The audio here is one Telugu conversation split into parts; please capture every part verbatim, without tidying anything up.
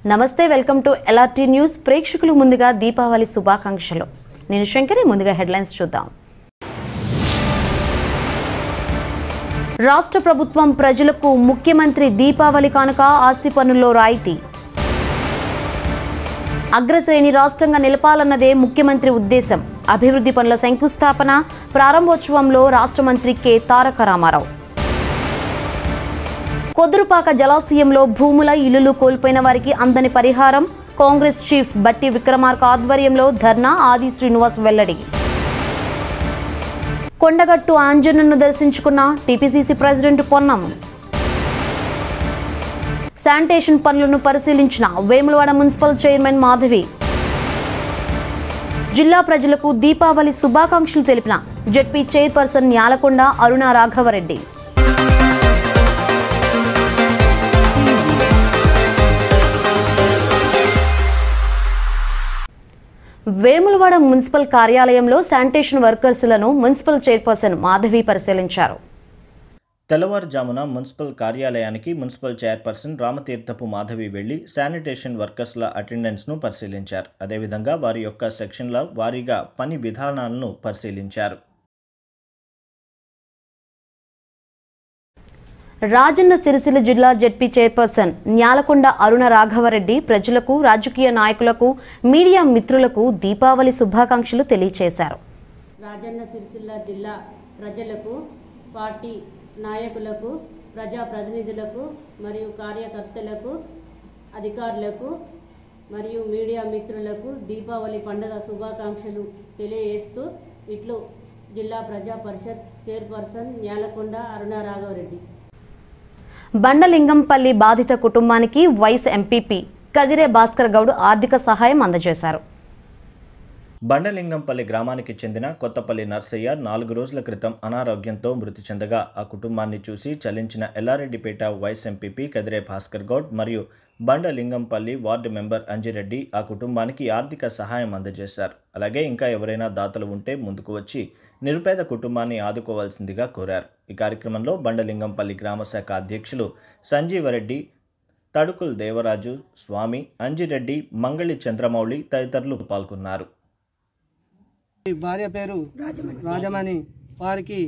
నమస్తే వెల్కమ్ టు ఎల్ఆర్టీ న్యూస్ ప్రేక్షకులు ముందుగా దీపావళి శుభాకాంక్షలు నేను శంకరి ముందుగా హెడ్లైన్స్ చూద్దాం రాష్ట్ర ప్రభుత్వం ప్రజలకు ముఖ్యమంత్రి దీపావళి కానుక ఆస్తి పన్నుల్లో రాయితీ అగ్రశ్రేణి రాష్ట్రంగా నిలపాలన్నదే ముఖ్యమంత్రి ఉద్దేశం అభివృద్ధి పనుల శంకుస్థాపన ప్రారంభోత్సవంలో రాష్ట్ర మంత్రి కె తారక రామారావు కొదురుపాక జలాశయంలో భూముల ఇల్లులు కోల్పోయిన వారికి అందని పరిహారం కాంగ్రెస్ చీఫ్ బట్టి విక్రమార్క ఆధ్వర్యంలో ధర్నా ఆది శ్రీనివాస్ వెల్లడి కొండగట్టు ఆంజనేయులను దర్శించుకున్న టీపీసీసీ ప్రెసిడెంట్ పొన్నం శానిటేషన్ పనులను పరిశీలించిన వేములవాడ మున్సిపల్ చైర్మన్ మాధవి జిల్లా ప్రజలకు దీపావళి శుభాకాంక్షలు తెలిపిన ZP chairperson Nyalakonda Aruna Raghava Reddy Vemulawada municipal కార్యాలయంలో శానిటేషన్ వర్కర్స్లను మున్సిపల్ చైర్పర్సన్ మాధవి పరిశీలించారు. తెల్లవారుజామున మున్సిపల్ కార్యాలయానికి మున్సిపల్ చైర్పర్సన్ రామతీర్థపు మాధవి వెళ్లి శానిటేషన్ వర్కర్స్ల అటెండెన్స్ను పరిశీలించారు. అదేవిధంగా వారి యొక్క సెక్షన్ల వారీగా పని విధానాలను పరిశీలించారు. రాజన్న సిరిసిల్ల జిల్లా జెడ్పీ చైర్పర్సన్ న్యాలకొండ అరుణ రాఘవరెడ్డి ప్రజలకు రాజకీయ నాయకులకు మీడియా మిత్రులకు దీపావళి శుభాకాంక్షలు తెలియజేశారు. రాజన్న సిరిసిల్ల జిల్లా ప్రజలకు పార్టీ నాయకులకు ప్రజాప్రతినిధులకు మరియు కార్యకర్తలకు అధికారులకు మరియు మీడియా మిత్రులకు దీపావళి పండుగ శుభాకాంక్షలు తెలియజేస్తూ ఇట్లు జిల్లా ప్రజా పరిషత్ చైర్పర్సన్ న్యాలకొండ అరుణ రాఘవరెడ్డి. బండలింగంపల్లి బాధిత కుటుంబానికి వైస్ ఎంపీపీ కదిరే భాస్కర్ గౌడ్ ఆర్థిక సహాయం అందజేశారు. బండలింగంపల్లి గ్రామానికి చెందిన కొత్తపల్లి నర్సయ్య నాలుగు రోజుల క్రితం అనారోగ్యంతో మృతి చెందగా ఆ కుటుంబాన్ని చూసి చలించిన ఎల్లారెడ్డిపేట వైస్ ఎంపీపీ కదిరే భాస్కర్ గౌడ్ మరియు బండలింగంపల్లి వార్డు మెంబర్ అంజిరెడ్డి ఆ కుటుంబానికి ఆర్థిక సహాయం అందజేశారు. అలాగే ఇంకా ఎవరైనా దాతలు ఉంటే ముందుకు వచ్చి నిరుపేద కుటుంబాన్ని ఆదుకోవాల్సిందిగా కోరారు. ఈ కార్యక్రమంలో బండలింగంపల్లి గ్రామ శాఖ అధ్యక్షులు సంజీవరెడ్డి, తడుకుల్ దేవరాజు, స్వామి, అంజిరెడ్డి, మంగళి చంద్రమౌళి తదితరులు పాల్గొన్నారు. భార్య పేరు రాజమణి, వారికి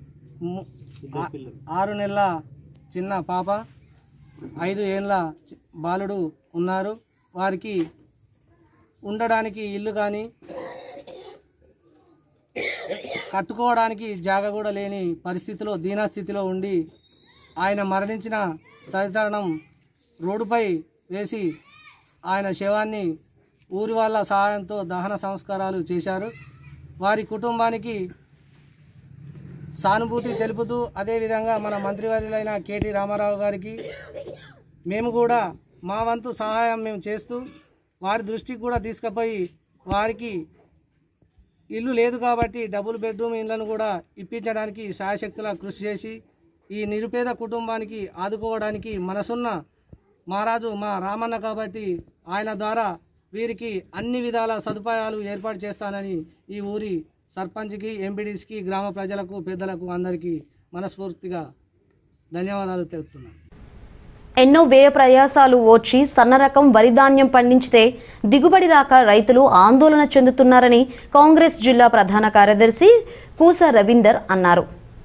ఆరు నెలల చిన్న పాప, ఐదు ఏళ్ళ బాలుడు ఉన్నారు. వారికి ఉండడానికి ఇల్లు కానీ కట్టుకోవడానికి జాగ కూడా లేని పరిస్థితిలో దీనస్థితిలో ఉండి ఆయన మరణించిన తదితరుణం రోడ్డుపై వేసి ఆయన శవాన్ని ఊరి వాళ్ళ సహాయంతో దహన సంస్కారాలు చేశారు. వారి కుటుంబానికి సానుభూతి తెలుపుతూ అదేవిధంగా మన మంత్రివర్యులైన కేటీ రామారావు గారికి మేము కూడా మా వంతు సహాయం మేము చేస్తూ వారి దృష్టికి కూడా తీసుకుపోయి వారికి ఇల్లు లేదు కాబట్టి డబుల్ బెడ్రూమ్ ఇళ్లను కూడా ఇప్పించడానికి శాయశక్తులా కృషి చేసి ఈ నిరుపేద కుటుంబానికి ఆదుకోవడానికి మనసున్న మహారాజు మా రామన్న కాబట్టి ఆయన ద్వారా వీరికి అన్ని విధాల సదుపాయాలు ఏర్పాటు చేస్తానని ఈ ఊరి సర్పంచ్కి, ఎంపీడీస్కి, గ్రామ ప్రజలకు, పెద్దలకు అందరికీ మనస్ఫూర్తిగా ధన్యవాదాలు తెలుపుతున్నాను. ఎన్నో వ్యయ ప్రయాసాలు ఓర్చి సన్న రకం వరి ధాన్యం పండించితే దిగుబడి రాక రైతులు ఆందోళన చెందుతున్నారని కాంగ్రెస్ జిల్లా ప్రధాన కార్యదర్శి కూస రవీందర్ అన్నారు.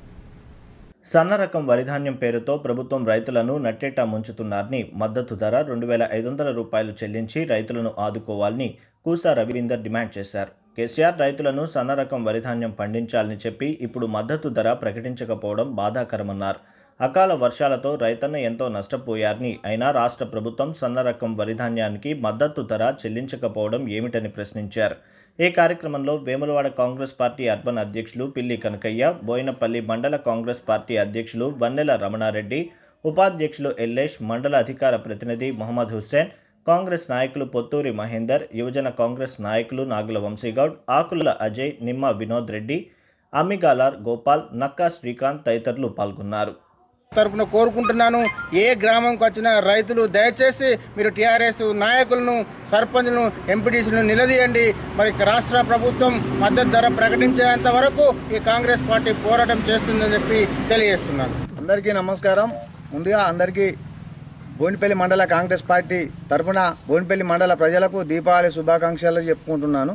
సన్న రకం వరిధాన్యం పేరుతో ప్రభుత్వం రైతులను నట్టేటా ముంచుతున్నారని, మద్దతు ధర రెండు వేల ఐదు వందల రూపాయలు చెల్లించి రైతులను ఆదుకోవాలని కూస రవీందర్ డిమాండ్ చేశారు. కేసీఆర్ రైతులను సన్న రకం వరిధాన్యం పండించాలని చెప్పి ఇప్పుడు మద్దతు ధర ప్రకటించకపోవడం బాధాకరమన్నారు. అకాల వర్షాలతో రైతన్న ఎంతో నష్టపోయారని, అయినా రాష్ట్ర ప్రభుత్వం సన్న రకం వరిధాన్యానికి మద్దతు ధర చెల్లించకపోవడం ఏమిటని ప్రశ్నించారు. ఈ కార్యక్రమంలో వేములవాడ కాంగ్రెస్ పార్టీ అర్బన్ అధ్యక్షులు పిల్లి కనకయ్య, బోయినపల్లి మండల కాంగ్రెస్ పార్టీ అధ్యక్షులు వన్నెల రమణారెడ్డి, ఉపాధ్యక్షులు ఎల్లేష్, మండల అధికార ప్రతినిధి మొహమ్మద్ హుస్సేన్, కాంగ్రెస్ నాయకులు పొత్తూరి మహేందర్, యువజన కాంగ్రెస్ నాయకులు నాగుల వంశీగౌడ్, ఆకుల అజయ్, నిమ్మ వినోద్ రెడ్డి, అమ్మిగాలార్ గోపాల్, నక్కా శ్రీకాంత్ తదితరులు పాల్గొన్నారు. తరపున కోరుకుంటున్నాను. ఏ గ్రామంకి వచ్చిన రైతులు దయచేసి మీరు టీఆర్ఎస్ నాయకులను, సర్పంచ్లను, ఎంపీటీసీలను నిలదీయండి. మరి రాష్ట్ర ప్రభుత్వం మద్దతు ధర ప్రకటించేంత వరకు ఈ కాంగ్రెస్ పార్టీ పోరాటం చేస్తుందని చెప్పి తెలియజేస్తున్నాను. అందరికీ నమస్కారం. ముందుగా అందరికీ బోయినపల్లి మండల కాంగ్రెస్ పార్టీ తరఫున బోయినపల్లి మండల ప్రజలకు దీపావళి శుభాకాంక్షలు చెప్పుకుంటున్నాను.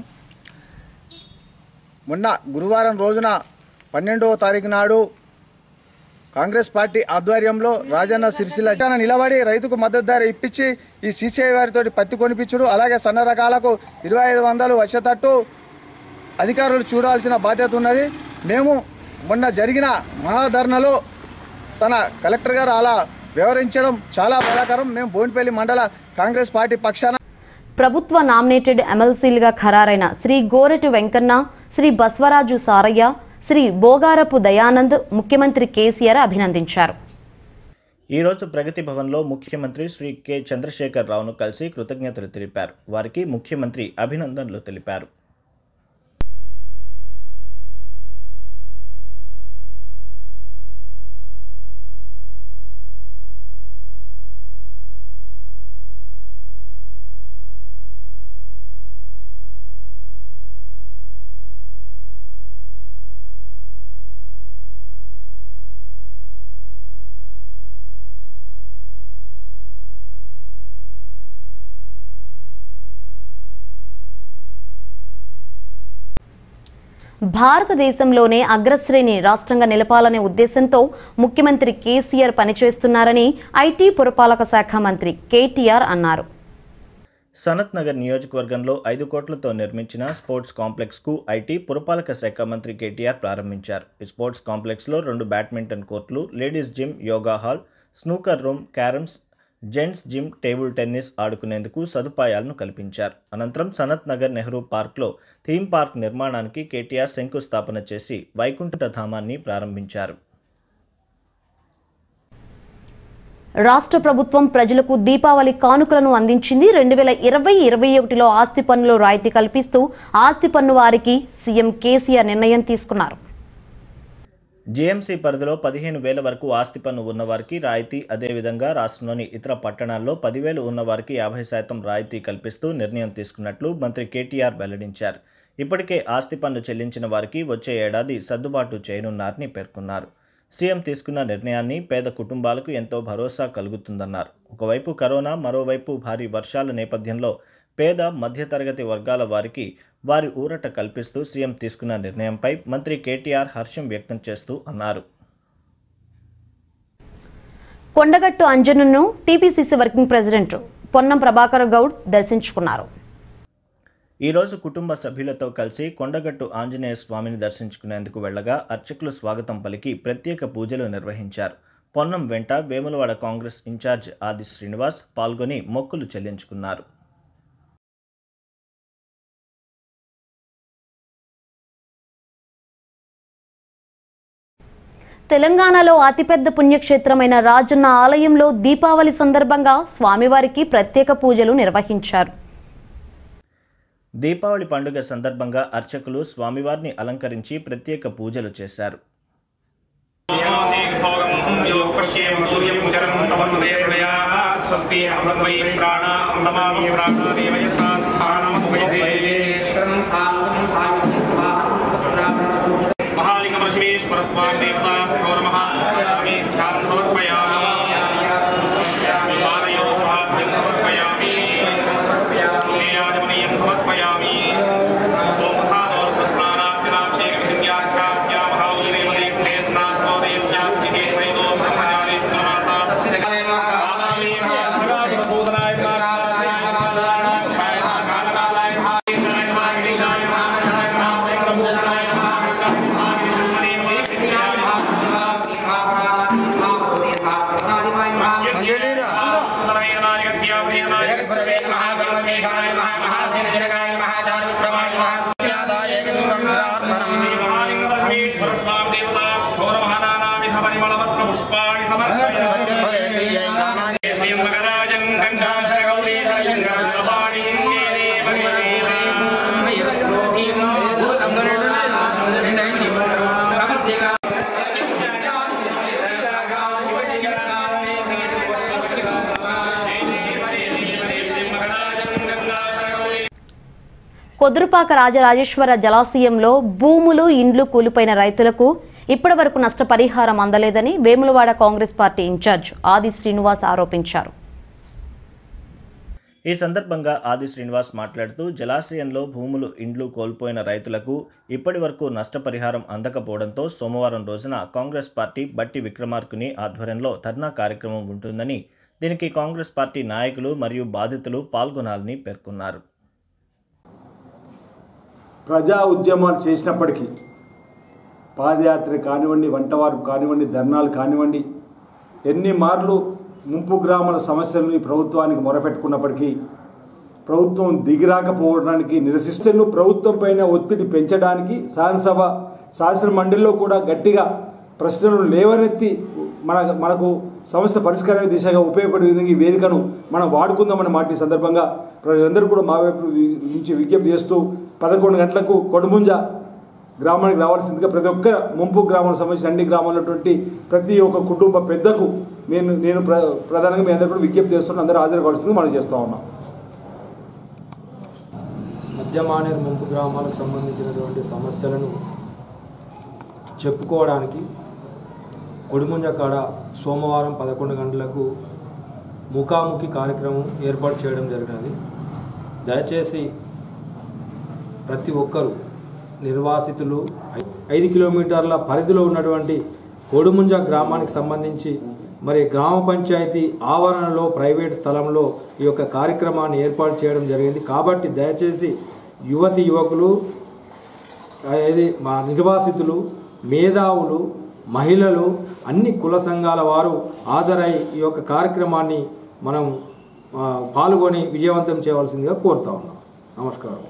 మొన్న గురువారం రోజున పన్నెండవ తారీఖు నాడు కాంగ్రెస్ పార్టీ ఆధ్వర్యంలో రాజన్న సిరిసిల్ల నిలబడి రైతుకు మద్దతు ధర ఇప్పించి ఈ సీసీఐ వారితో పత్తి కొనిపించుడు, అలాగే సన్న రకాలకు ఇరవై ఐదు వందలు వచ్చేటట్టు అధికారులు చూడాల్సిన బాధ్యత ఉన్నది. మేము మొన్న జరిగిన మహాధర్నలో తన కలెక్టర్ గారు అలా వివరించడం చాలా బాధాకరం. మేము బోయినపల్లి మండల కాంగ్రెస్ పార్టీ పక్షాన ప్రభుత్వ నామినేటెడ్ ఎమ్మెల్సీలుగా ఖరారైన శ్రీ గోరెటి వెంకన్న, శ్రీ బస్వరాజు సారయ్య, శ్రీ బోగారపు దయానంద్ ముఖ్యమంత్రి కేసీఆర్ అభినందించారు. ఈరోజు ప్రగతి భవన్లో ముఖ్యమంత్రి శ్రీ కె చంద్రశేఖర్ రావును కలిసి కృతజ్ఞతలు తెలిపారు. వారికి ముఖ్యమంత్రి అభినందనలు తెలిపారు. భారతదేశంలోనే అగ్రశ్రేణి రాష్ట్రంగా నిలపాలనే ఉద్దేశంతో ముఖ్యమంత్రి కేసీఆర్ పనిచేస్తున్నారని ఐటీ పురపాలక శాఖ మంత్రి కేటీఆర్ అన్నారు. సనత్ నగర్ నియోజకవర్గంలో ఐదు కోట్లతో నిర్మించిన స్పోర్ట్స్ కాంప్లెక్స్కు ఐటీ పురపాలక శాఖ మంత్రి కేటీఆర్ ప్రారంభించారు. ఈ స్పోర్ట్స్ కాంప్లెక్స్లో రెండు బ్యాడ్మింటన్ కోర్టులు, ladies gym, yoga hall, snooker room, carroms, gents gym, table tennis ఆడుకునేందుకు సదుపాయాలను కల్పించారు. అనంతరం సనత్ నగర్ నెహ్రూ పార్క్లో థీమ్ పార్క్ నిర్మాణానికి కేటీఆర్ శంకుస్థాపన చేసి వైకుంఠధామాన్ని ప్రారంభించారు. రాష్ట్ర ప్రభుత్వం ప్రజలకు దీపావళి కానుకలను అందించింది. రెండు వేల ఇరవై ఇరవై ఒకటిలో ఆస్తి పన్నులో రాయితీ కల్పిస్తూ ఆస్తి పన్ను వారికి సీఎం కేసీఆర్ నిర్ణయం తీసుకున్నారు. జీఎంసీ పరిధిలో పదిహేను వేల వరకు ఆస్తి పన్ను ఉన్నవారికి రాయితీ, అదేవిధంగా రాష్ట్రంలోని ఇతర పట్టణాల్లో పదివేలు ఉన్నవారికి యాభై శాతం రాయితీ కల్పిస్తూ నిర్ణయం తీసుకున్నట్లు మంత్రి కేటీఆర్ వెల్లడించారు. ఇప్పటికే ఆస్తి పన్ను చెల్లించిన వారికి వచ్చే ఏడాది సర్దుబాటు చేయనున్నారని పేర్కొన్నారు. సీఎం తీసుకున్న నిర్ణయాన్ని పేద కుటుంబాలకు ఎంతో భరోసా కలుగుతుందన్నారు. ఒకవైపు కరోనా, మరోవైపు భారీ వర్షాల నేపథ్యంలో పేద మధ్యతరగతి వర్గాల వారికి వారి ఊరట కల్పిస్తూ సీఎం తీసుకున్న నిర్ణయంపై మంత్రి కేటీఆర్ హర్షం వ్యక్తం చేస్తూ అన్నారు. కొండగట్టు అంజనును TPCC working president Ponnam Prabhakar Goud దర్శించుకున్నారు. ఈరోజు కుటుంబ సభ్యులతో కలిసి కొండగట్టు ఆంజనేయ స్వామిని దర్శించుకునేందుకు వెళ్లగా అర్చకులు స్వాగతం పలికి ప్రత్యేక పూజలు నిర్వహించారు. పొన్నం వెంట వేములవాడ కాంగ్రెస్ ఇన్ఛార్జ్ ఆది శ్రీనివాస్ పాల్గొని మొక్కులు చెల్లించుకున్నారు. తెలంగాణలో అతిపెద్ద పుణ్యక్షేత్రమైన రాజన్న ఆలయంలో దీపావళి సందర్భంగా స్వామివారికి ప్రత్యేక పూజలు నిర్వహించారు. దీపావళి పండుగ సందర్భంగా అర్చకులు స్వామివారిని అలంకరించి ప్రత్యేక పూజలు చేశారు. కొదురుపాక రాజరాజేశ్వర జలాశయంలో భూములు, ఇండ్లు కూలిపోయిన రైతులకు ఇప్పటి వరకు నష్టపరిహారం అందలేదని Vemulawada Congress party in-charge Adi Srinivas ఆరోపించారు. ఈ సందర్భంగా ఆది శ్రీనివాస్ మాట్లాడుతూ జలాశయంలో భూములు ఇండ్లు కోల్పోయిన రైతులకు ఇప్పటి వరకు నష్టపరిహారం అందకపోవడంతో సోమవారం రోజున కాంగ్రెస్ పార్టీ బట్టి విక్రమార్కుని ఆధ్వర్యంలో ధర్నా కార్యక్రమం ఉంటుందని, దీనికి కాంగ్రెస్ పార్టీ నాయకులు మరియు బాధితులు పాల్గొనాలని పేర్కొన్నారు. ప్రజా ఉద్యమాలు చేసినప్పటికీ పాదయాత్ర కానివ్వండి, వంటవారు కానివ్వండి, ధర్నాలు కానివ్వండి, ఎన్ని మార్లు ముంపు గ్రామాల సమస్యలను ఈ ప్రభుత్వానికి మొరపెట్టుకున్నప్పటికీ ప్రభుత్వం దిగిరాకపోవడానికి నిరసిస్తూ ప్రభుత్వం పైన ఒత్తిడి పెంచడానికి శాసనసభ శాసన మండలిలో కూడా గట్టిగా ప్రశ్నలు లేవనెత్తి మన మనకు సమస్య పరిష్కార దిశగా ఉపయోగపడే విధంగా ఈ వేదికను మనం వాడుకుందామని మాట ఈ సందర్భంగా ప్రజలందరూ కూడా మా వైపు నుంచి విజ్ఞప్తి చేస్తూ పదకొండు గంటలకు కొడుముంజ గ్రామానికి రావాల్సిందిగా ప్రతి ఒక్క ముంపు గ్రామాలకు సంబంధించిన అన్ని గ్రామాలటువంటి ప్రతి ఒక్క కుటుంబ పెద్దకు నేను నేను ప్ర ప్రధానంగా మీ అందరూ కూడా విజ్ఞప్తి చేస్తున్నాను. అందరూ హాజరు కావాల్సిందిగా మనం చేస్తూ ఉన్నాం. మధ్యమానేరు ముంపు గ్రామాలకు సంబంధించినటువంటి సమస్యలను చెప్పుకోవడానికి కొడిముంజ కాడ సోమవారం పదకొండు గంటలకు ముఖాముఖి కార్యక్రమం ఏర్పాటు చేయడం జరిగినది. దయచేసి ప్రతి ఒక్కరూ నిర్వాసితులు ఐదు కిలోమీటర్ల పరిధిలో ఉన్నటువంటి కొడిముంజ గ్రామానికి సంబంధించి మరి గ్రామ పంచాయతీ ఆవరణలో ప్రైవేట్ స్థలంలో ఈ యొక్క కార్యక్రమాన్ని ఏర్పాటు చేయడం జరిగింది. కాబట్టి దయచేసి యువతి యువకులు, ఇది మా నిర్వాసితులు, మేధావులు, మహిళలు, అన్ని కుల సంఘాల వారు హాజరై ఈ యొక్క కార్యక్రమాన్ని మనం పాల్గొని విజయవంతం చేయవలసిందిగా కోరుతా ఉన్నాం. నమస్కారం.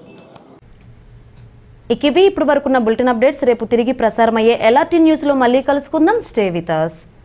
ఇవి ఇప్పుడు వరకున్న బులెటిన్ అప్డేట్స్. రేపు తిరిగి ప్రసారమయ్యే ఎల్ఆర్టీ న్యూస్లో మళ్ళీ కలుసుకుందాం. Stay with us.